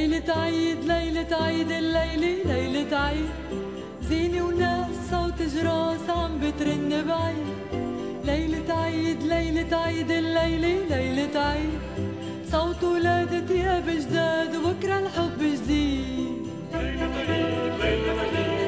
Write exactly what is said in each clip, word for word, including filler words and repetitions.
ليلة عيد ليلة عيد الليلة ليلة عيد، زينة وناس صوت جراس عم بترن بعيد. ليلة عيد ليلة عيد الليلة ليلة عيد، صوت ولاد تياب جداد وبكرة الحب جديد. ليلة عيد ليلة عيد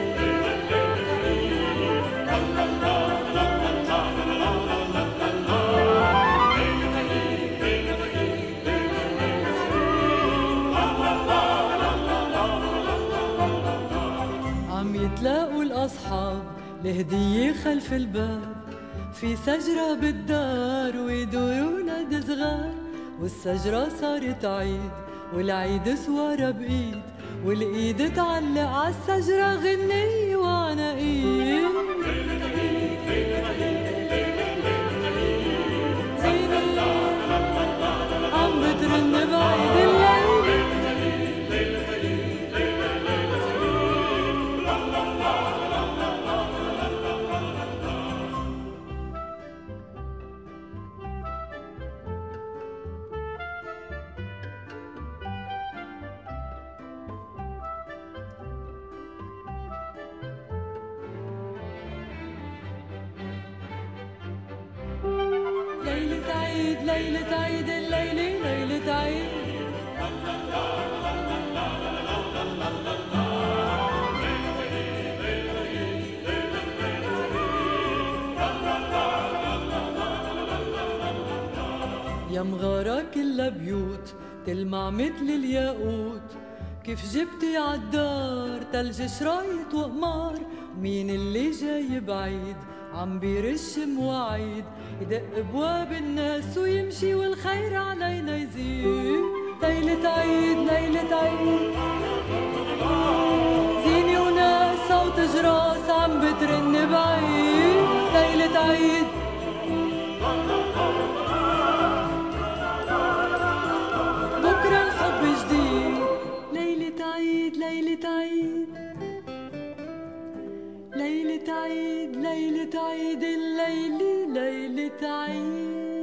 عم يتلاقوا الأصحاب لهدية خلف الباب، في سجرة بالدار ويدوروا ولاد صغار، والسجرة صارت عيد والعيد سوارة بإيد، والإيد تعلق عالسجرة غنية وعناقيد. زينة عم بترن بعيد الليل، ليلة عيد ليلة عيد الليلة ليلة عيد. يا مغارة كلها بيوت تلمع متل الياقوت، كيف جبتي عالدار تلج شرايط وقمار، مين اللي جاي بعيد عم بيرش مواعيد، يدق ابواب الناس ويمشي والخير علينا يزيد. ليلة عيد ليلة عيد، زينة وناس صوت جراس عم بترن بعيد. ليلة عيد بكرة الحب جديد. ليلة عيد ليلة عيد ليلة عيد ليلة عيد الليلة ليلة عيد.